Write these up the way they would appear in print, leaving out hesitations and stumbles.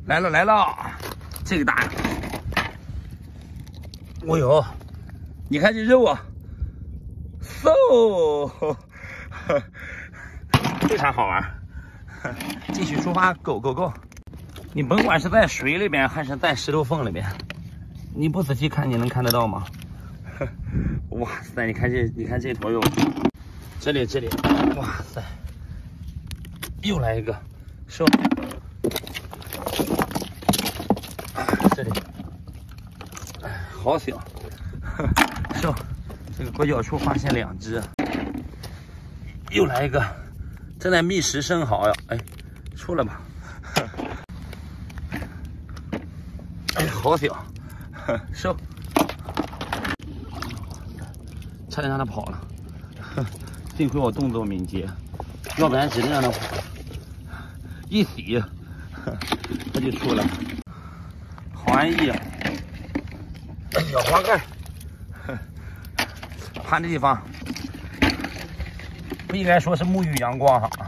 来了来了，这个大呀！哦呦，你看这肉啊，非常好玩。继续出发 ，Go Go Go！ 你甭管是在水里边还是在石头缝里边，你不仔细看，你能看得到吗？哇塞，你看这坨肉，这里，哇塞，又来一个，收。这里，好小，收。这个拐角处发现2只，又来一个，正在觅食生蚝呀！哎，出来吧。哎，好小，收。差点让他跑了，幸亏我动作敏捷，要不然指定让他跑。一洗，他就出来了。好安逸啊！小花盖，趴这地方不应该说是沐浴阳光哈。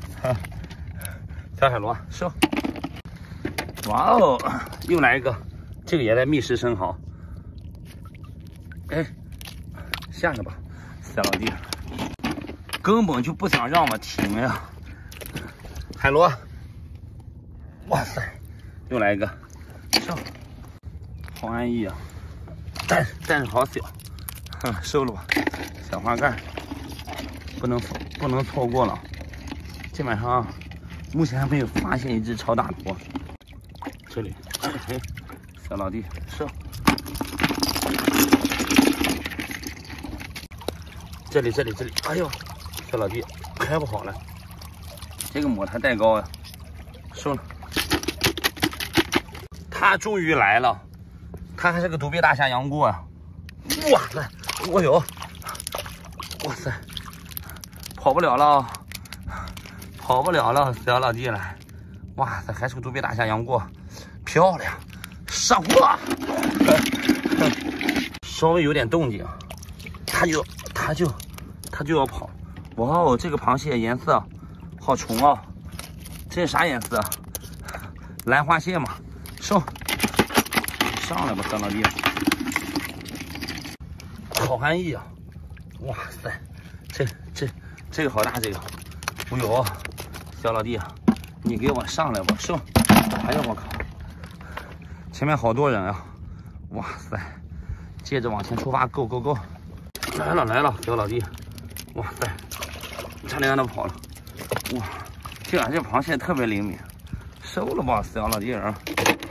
小海螺收。哇哦，又来一个，这个也在觅食生蚝。哎。下去吧，小老弟，根本就不想让我停呀！海螺，哇塞，又来一个，收，好安逸啊！但是好小，收了吧，小花盖，不能错过了。基本上目前还没有发现一只超大坨。这里，哎，小老弟，收。这里，哎呦，小老弟开不好了，这个抹台带高呀，收了。他终于来了，他还是个独臂大虾杨过呀！哇塞，我有，哇塞，跑不了了，小老弟来，哇塞，还是个独臂大虾杨过，漂亮，上货，稍微有点动静，他就要跑。哇哦，这个螃蟹颜色好重啊！这是啥颜色？兰花蟹嘛。收，上来吧，小老弟。好安逸啊！哇塞，这个好大，这个。哎呦，小老弟，你给我上来吧，收。哎呀，我靠！前面好多人啊！哇塞，接着往前出发 ，Go Go Go！ 来了，小老弟，哇塞，差点让他跑了，哇，这螃蟹特别灵敏，收了吧，小老弟儿，